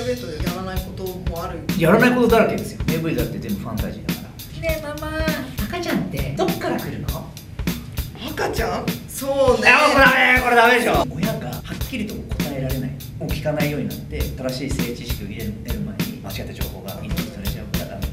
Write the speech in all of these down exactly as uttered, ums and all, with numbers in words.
イベートでやらないこともある。 やらないことだらけですよ。 エーブイ だって全部ファンタジーだから。 ねえママ、赤ちゃんってどっから来るの？ 赤ちゃん？そうね。 あ、これダメ、これダメでしょ。親がはっきりと答えられない、もう聞かないようになって、正しい性知識を入れる前に間違った情報がインプットされちゃうからダメ。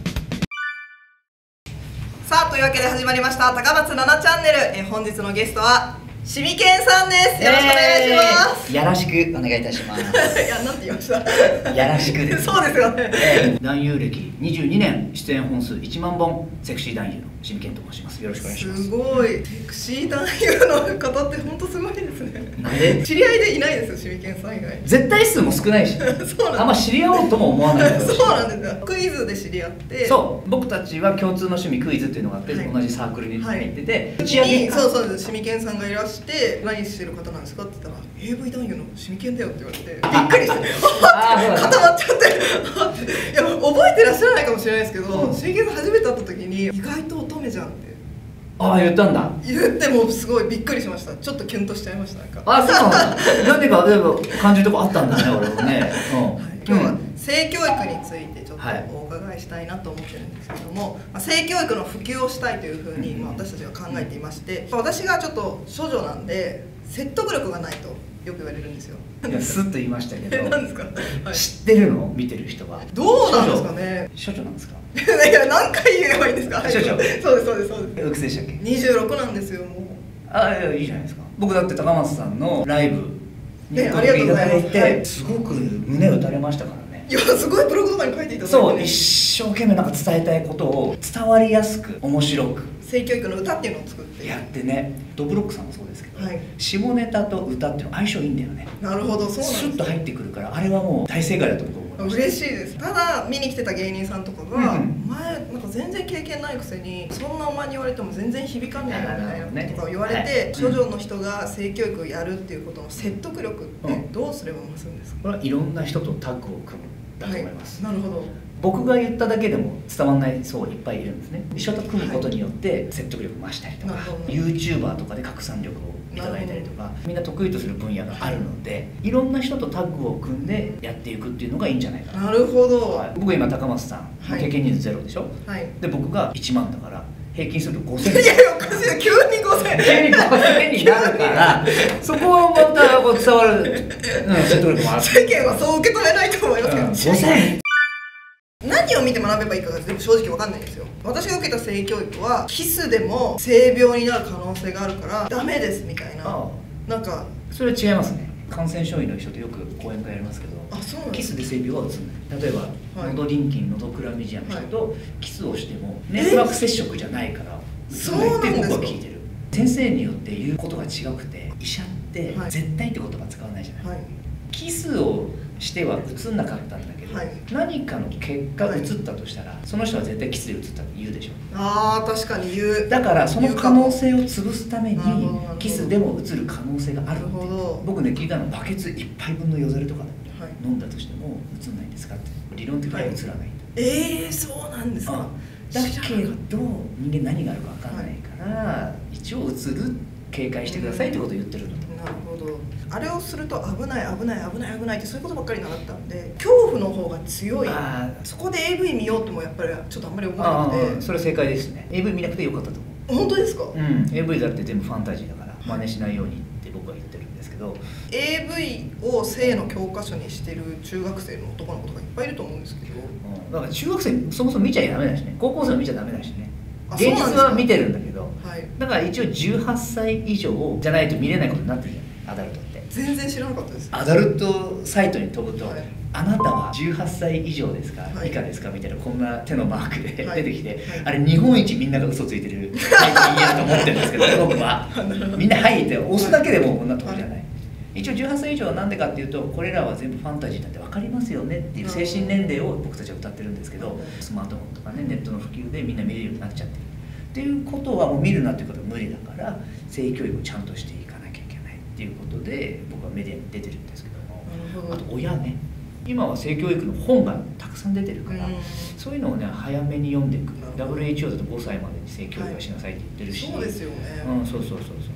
さあ、というわけで始まりました高松菜奈チャンネル。え本日のゲストはしみけんさんです。よろしくお願いします。 よろしくお願いいたします。 いや、なんて言いました。 よろしくです。 そうですよね。 えー、男優歴にじゅうにねん、出演本数いちまんぼん、セクシー男優のしみけんと申します。よろしくお願いします。 すごい、セクシー男優の方って本当すごいですね。 なんで？知り合いでいないですよ、しみけんさん以外。 絶対数も少ないし、 そうなんあんま知り合おうとも思わない。 そうなんですよ。クイズで知り合って、 そう、僕たちは共通の趣味クイズっていうのがあって、はい、同じサークルに入ってて、打ち上げ、 そうそうです。しみけんさんがいらして何してる方なんですかって言ったら エーブイ 男優のしみけんだよって言われて、びっくりして固まっちゃっていや、覚えてらっしゃらないかもしれないですけど、しみけんさん初めて会った時に意外と乙女じゃんってああ言ったんだ。 言ってもすごいびっくりしました。ちょっとキュンとしちゃいました。なんかあ、そうなんだ。なんでか例えば感じるとこあったんだね、俺もね。 今日は性教育についてちょっとお伺いしたいなと思ってるんですけども、まあ、性教育の普及をしたいというふうに、まあ、私たちが考えていまして、私がちょっと処女なんで説得力がないとよく言われるんですよ。 いや、スッと言いましたけど。 何ですか？はい、 知ってるの？見てる人は。 どうなんですかね。 処女なんですか？ いや、何回言えばいいんですか？ 処女。 そうですそうですそうです。 いくつでしたっけ？ にじゅうろくなんですよ、もう。 あ、いや、いいじゃないですか。僕だって高松さんのライブにご覧いただいて、すごく胸打たれましたからね。 いや、すごいブログとかに書いていただいて、 そう、一生懸命なんか伝えたいことを伝わりやすく面白く性教育の歌っていうのを作ってやってね。ドブロックさんもそうですけど、 はい、 下ネタと歌っていうの相性いいんだよね。 なるほど、そうなんです。 スッと入ってくるから、あれはもう大正解だと思います。 嬉しいです。ただ見に来てた芸人さんとかが、うん、前なんか全然経験ないくせにそんなお前に言われても全然響かんないよみたいなこととか言われて、ね、処女の人が性教育をやるっていうことの説得力ってどうすれば増すんですか？ これはいろんな人とタッグを組むだと思います、 はい、なるほど。 僕が言っただけでも伝わらない層いっぱいいるんですね。一緒と組むことによって説得力増したりとか、はい、YouTuber とかで拡散力をいただいたりとか、みんな得意とする分野があるので、いろんな人とタッグを組んでやっていくっていうのがいいんじゃないかな。 なるほど、 はい、僕今高松さん、はい、経験人数ゼロでしょ、はい、で僕がいちまんだから平均するとごせん。いやいや、おかしいな、急にごせん。急にごせんになるからそこはまたこう伝わる、うん、説得力もある。 世間はそう受け止めないと思いますけど、うん、ごせん何を見て学べばいいかが正直わかんないんですよ。私が受けた性教育はキスでも性病になる可能性があるからダメですみたいな。ああ、なんかそれは違いますね。感染症医の人とよく講演会やりますけど、あ、そうなんです。キスで性病はうつんない。例えば、はい、ノドリンキン、ノドクラミジアの人とキスをしてもネットワーク接触じゃないからうつんないって僕は聞いてる。先生によって言うことが違くて、医者って絶対って言葉使わないじゃない、はい、キスをしてはうつんなかったんだけど、はい、何かの結果うつったとしたら、はい、その人は絶対キスでうつったって言うでしょ。 あー、確かに言う。 だからその可能性を潰すためにキスでもうつる可能性があるって。僕ね聞いたの、バケツいっぱいぶんのよだれとかで飲んだとしてもうつんないんですかって。理論的にはうつらないんだ、はい、ええー、そうなんですか。 だけど人間何があるか分かんないから、はい、一応うつる警戒してくださいってことを言ってるんだと。 なるほど。あれをすると危ない危ない危ない危ないってそういうことばっかり習ったんで、恐怖の方が強い。そこで エーブイ 見ようともやっぱりちょっとあんまり思わなくて。 それ正解ですね。 エーブイ 見なくてよかったと思う。 本当ですか？ うん、 エーブイ だって全部ファンタジーだから真似しないようにって僕は言ってるんですけど、 エーブイ を性の教科書にしてる中学生の男の子とかいっぱいいると思うんですけど、 うん、だから中学生そもそも見ちゃダメだしね、高校生は見ちゃダメだしね。現実は見てるんだけど、はい、だから一応じゅうはっさい以上じゃないと見れないことになってるじゃん、アダルトって。 全然知らなかったです。 アダルトサイトに飛ぶと、はい、あなたはじゅうはっさい以上ですか、はい、以下ですかみたいな、こんな手のマークで、はい、出てきて、はい、あれ日本一みんなが嘘ついてるサイトに言えると思ってるんですけど僕はみんな「はい」って押すだけでもこんな飛ぶじゃない、はい、一応じゅうはっさい以上はなんでかっていうと、これらは全部ファンタジーだって分かりますよねっていう精神年齢を僕たちは歌ってるんですけど、スマートフォンとかねネットの普及でみんな見れるようになっちゃってるっていうことは、もう見るなっていうことは無理だから、性教育をちゃんとしていかなきゃいけないっていうことで僕はメディアに出てるんですけども、あと親ね、今は性教育の本がたくさん出てるから、そういうのをね早めに読んでいく。 ダブリューエイチオー だとごさいまでに性教育はしなさいって言ってるし、 そうですよね。 うん、そうそうそうそう。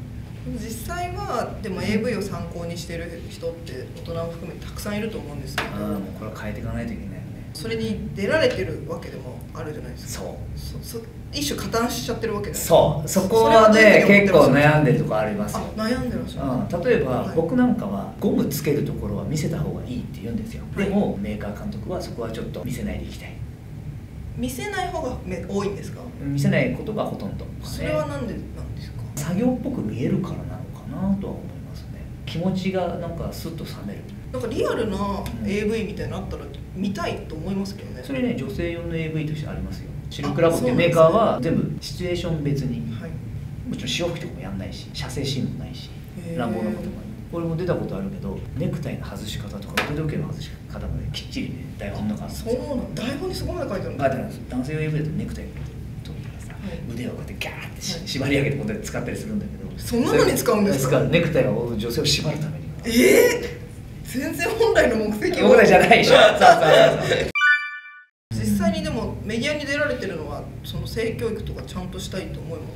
実際はでも エーブイ を参考にしてる人って大人も含めてたくさんいると思うんですけど、 ああもうこれは変えていかないといけないよね。 それに出られてるわけでもあるじゃないですか。 そうそそ一種加担しちゃってるわけじゃないですか。 そうそこはね結構悩んでるとこありますよ。 悩んでらっしゃる、 うん、例えば、はい、僕なんかはゴムつけるところは見せた方がいいって言うんですよ、はい、でもメーカー監督はそこはちょっと見せないでいきたい。 見せない方が多いんですか？ 見せないことがほとんど、ね、 それはなんでなんですか？ 作業っぽく見えるからなのかなとは思いますね。気持ちがなんかスッと冷める。 なんかリアルな エーブイ みたいなのあったら見たいと思いますけどね。 それね女性用の エーブイ としてありますよ。シルクラボっていうメーカーは全部シチュエーション別に、はい、もちろん潮吹きとかもやんないし射精シーンもないし乱暴なこともある。これも出たことあるけどネクタイの外し方とか腕時計の外し方まできっちりね台本の中そうなの。台本にそこまで書いてあるの？ 書いてあるんです。男性用 エーブイ だとネクタイ取るからさ、はい、腕をこうやってガーって、はい、縛り上げてこうやって使ったりするんだけど、 そんなのに使うんですか？ ネクタイは女性を縛るために。 えー、全然本来の目的は本来じゃないでしょ。そうそうそうそう実際にでもメディアに出られてるのはその性教育とかちゃんとしたいと思います？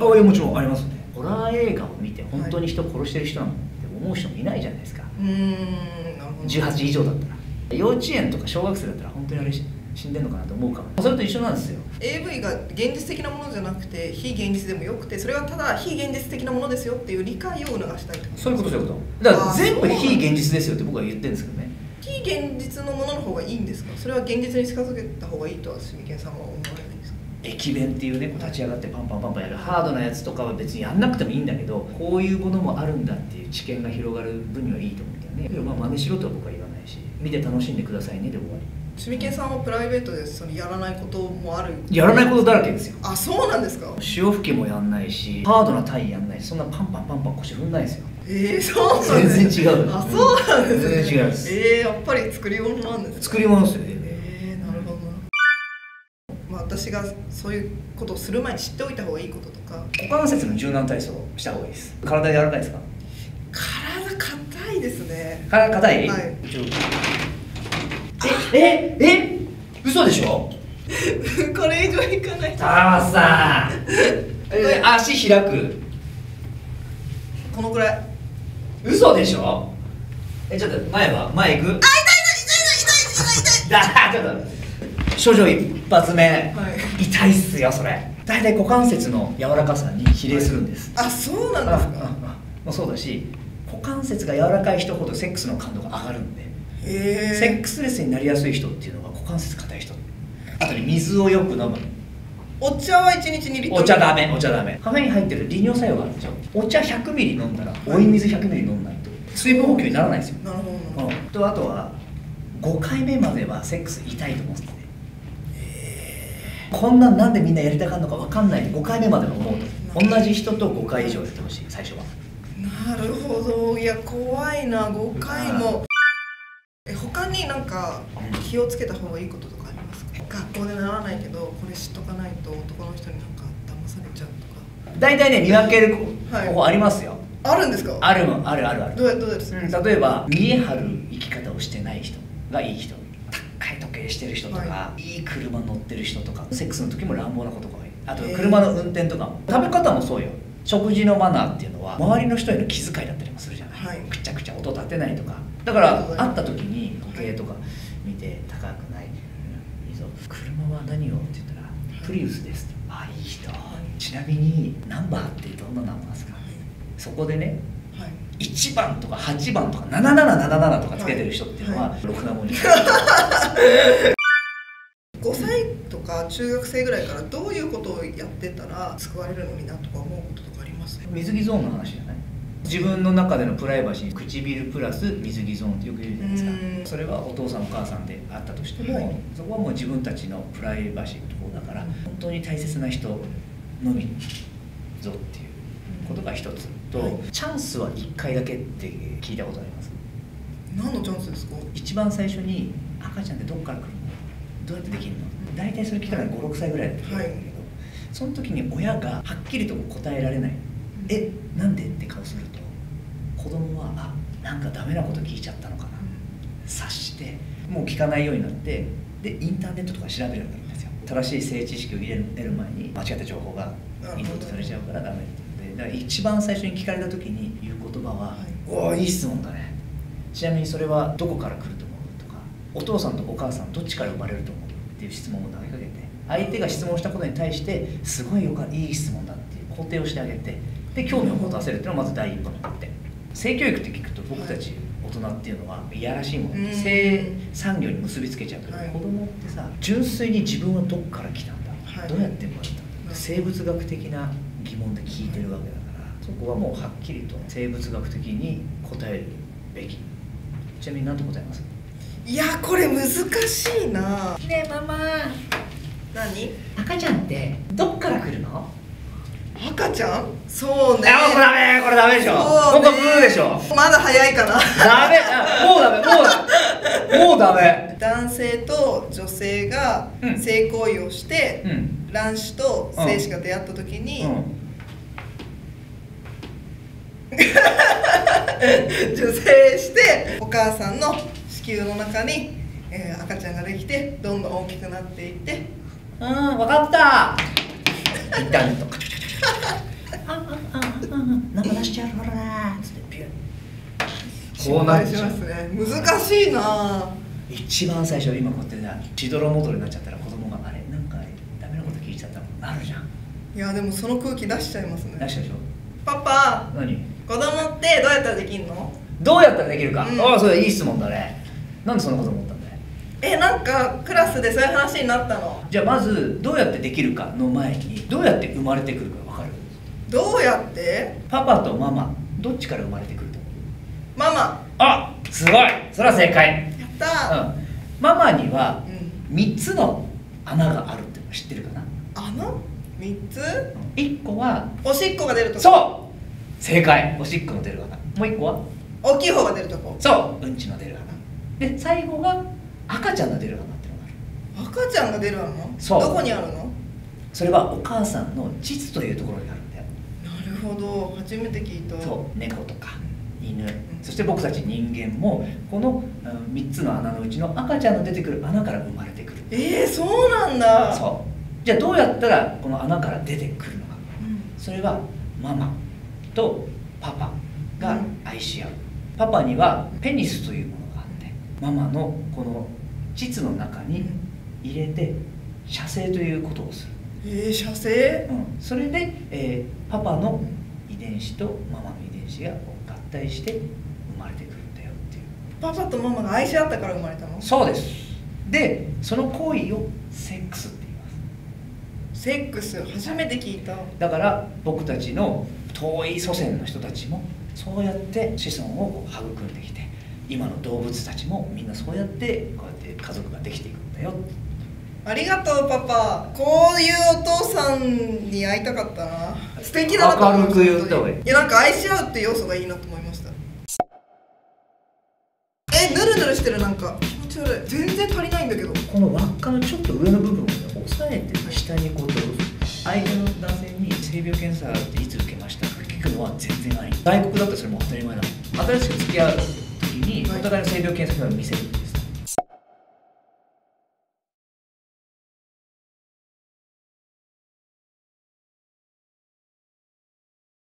あ、いやもちろんありますね。ホラー映画を見て本当に人を殺してる人なんて思う人もいないじゃないですか。 うーん、なるほど。 じゅうはち以上だったら。幼稚園とか小学生だったら本当にあれ死んでんのかなと思うかも。それと一緒なんですよ。 エーブイ が現実的なものじゃなくて非現実でもよくて、それはただ非現実的なものですよっていう理解を促したいってこと。 そういうことそういうことだから全部非現実ですよって僕は言ってるんですけどね。 非現実のものの方がいいんですか？それは現実に近づけた方がいいとはシミケンさんは思われないんですか？ 駅弁っていうね立ち上がってパンパンパンパンやるハードなやつとかは別にやんなくてもいいんだけど、こういうものもあるんだっていう知見が広がる分にはいいと思うんだよね。けどまあ真似しろとは僕は言わないし、見て楽しんでくださいねで終わり。 シミケンさんはプライベートでそのやらないこともある？ やらないことだらけですよ。 あ、そうなんですか？ 潮吹きもやんないしハードな体位やんないし、そんなパンパンパンパン腰踏んないですよ。 えー、そうなんです。 全然違う。 あ、そうなんですね。 全然違います。 えー、やっぱり作り物なんですね。 作り物ですよね。 えー、なるほどな。まあ、私がそういうことをする前に知っておいた方がいいこととか。 股関節の柔軟体操をした方がいいです。体柔らかいですか？ 体硬いですね。 体硬い？はい。えええ嘘でしょ？ これ以上いかない。 ああさえ足開く。 このくらい。 嘘でしょ？えちょっと前は前行く？あ、痛い痛い痛い痛い痛い痛い痛い。だちょっと症状一発目、はい、痛いっすよそれ。大体股関節の柔らかさに比例するんです。 あ、そうなんですか？ もそうだし、股関節が柔らかい人ほどセックスの感度が上がるんで。 へー。 セックスレスになりやすい人っていうのは股関節硬い人。あとね水をよく飲む。 お茶はいちにちにリットル。 お茶ダメ、お茶ダメ。カフェイン入ってる利尿作用があるんですよ。お茶ひゃくミリ飲んだら追い水ひゃくミリ飲んないと水分補給にならないですよ。 なるほど、うん、 とあとはごかいめまではセックス痛いと思うんですね。こんなんなんでみんなやりたがるのか分かんない。ごかいめまでは思うと同じ人とごかい以上やってほしい最初は。 なるほど。いや怖いな、ごかいも。え他になんか気をつけた方がいいこととかありますか？学校で習わないけどこれ知っとかないと男の人になんか騙されちゃうとか。 大体ね見分ける方法ありますよ。はい、 あるんですか？ あるもあるあるある。 どうやどうですか？ うん、例えば見え張る生き方をしてない人がいい人、高い時計してる人とか、はい、いい車乗ってる人とか、セックスの時も乱暴なことが多い。あと車の運転とかも、食べ方もそうよ。食事のマナーっていうのは周りの人への気遣いだったりもするじゃない、はい、くちゃくちゃ音立てないとか。だから会った時に時計とか見て高くない、うん、いいぞ、車は何をって言ったら、はい、プリウスですと。あ、いい人、はい、ちなみにナンバーってどんなナンバーですか？はい、そこでね、はい、いちばんとかはちばんとかなななななななとかつけてる人っていうのは、はい、ろくなもんにごさいとか中学生ぐらいからどういうことをやってたら救われるのになとか思うこととかあります？ 水着ゾーンの話じゃない？自分の中でのプライバシー、唇プラス水着ゾーンってよく言うじゃないですか。それはお父さんお母さんであったとしても、はい、そこはもう自分たちのプライバシーのところだから、本当に大切な人のみぞっていうことが一つと、はい、チャンスはいっかいだけって聞いたことあります？ 何のチャンスですか？ 一番最初に赤ちゃんってどっから来るの？どうやってできるの？大体それ聞いたらご、ろくさいぐらいだったんだけど、はい、その時に親がはっきりと答えられない、え、なんでって顔すると子供はあ、なんかダメなこと聞いちゃったのかな、察してもう聞かないようになって、でインターネットとか調べるようになるんですよ。正しい性知識を入れる前に間違った情報がインプットされちゃうからダメって言って、 だから一番最初に聞かれた時に言う言葉は「はい、おおいい質問だね」ちなみにそれはどこから来ると思うとか、お父さんとお母さんどっちから生まれると思うっていう質問を投げかけて、相手が質問したことに対してすごいよかいい質問だっていう肯定をしてあげて、で興味を持たせるっていうのがまず第一歩になって、性教育って聞くと僕たち大人っていうのはいやらしいもの、性産業に結びつけちゃうけど、はい、子供ってさ純粋に自分はどこから来たんだ、はい、どうやって生まれたんだ、生物学的な疑問で聞いてるわけだから、そこはもうはっきりと生物学的に答えるべき。ちなみに何と答えます？ いやこれ難しいな。 ねえママ、 何？ 赤ちゃんってどっから来るの？ 赤ちゃん？そうね。 あ、これダメ、これダメでしょ。ここブーでしょ。 まだ早いかな。 ダメ、もうダメ、もうダメ、もうダメ。 男性と女性が性行為をして、うん、卵子と精子が出会った時に、うんうん、受精してお母さんの子宮の中に、えー、赤ちゃんができてどんどん大きくなっていって、 うん、分かった。インターネットカチャカチャカチャああああ生出しちゃうからなつってピュッこうなっちゃう。難しいな。 一番最初今こうやってねしどろもどろになっちゃったら子供があれなんかダメなこと聞いちゃったのなるじゃん。 いやでもその空気出しちゃいますね。 出したでしょ。 パパ、 何？ 子供ってどうやったらできるの？ どうやったらできるか、うん、ああそれいい質問だね。なんでそんなこと思ったんだよ。 え、なんかクラスでそういう話になったの。 じゃあまずどうやってできるかの前にどうやって生まれてくるか分かる？ どうやって？パパとママどっちから生まれてくると思う？ ママ。 あ、すごい、それは正解。 やったー、 うん、ママにはみっつの穴があるって知ってるかな？ 穴？みっつ？ いっこはおしっこが出るとこ。 そう、正解、おしっこの出る穴。もういっこは大きい方が出るとこ。 そう、うんちの出る穴で、最後が赤ちゃんが出る穴ってのがある。 赤ちゃんが出る穴？ そう、 どこにあるの？ それはお母さんの膣というところにあるんだよ。 なるほど、初めて聞いた。 そう、猫とか犬、うん、そして僕たち人間もこのみっつの穴のうちの赤ちゃんの出てくる穴から生まれてくる。 えー、そうなんだ。 そう、じゃあどうやったらこの穴から出てくるのか、うん、それはママとパパが愛し合う、うん、パパにはペニスというものがあって、ママのこの膣の中に入れて射精ということをする。 えー、射精、 うん、それで、えー、パパの遺伝子とママの遺伝子が合体して生まれてくるんだよっていう。 パパとママが愛し合ったから生まれたの？ そうです。で、その行為をセックスって言います。 セックス、初めて聞いた。 だから僕たちの遠い祖先の人たちもそうやって子孫を育んできて、今の動物たちもみんなそうやってこうやって家族ができていくんだよ。 ありがとうパパ。こういうお父さんに会いたかったな。素敵だなと思いました。明るく言った方がいい。いや、なんか愛し合うって要素がいいなと思いました。え、ヌルヌルしてる、なんか気持ち悪い。全然足りないんだけど。 この輪っかのちょっと上の部分を、ね、押さえて下にこう通す。相手の男性に性病検査っていつ受けましたか聞くのは全然ない。外国だったらそれも当たり前なの。新しく付き合う時にお互いの性病検査を見せる。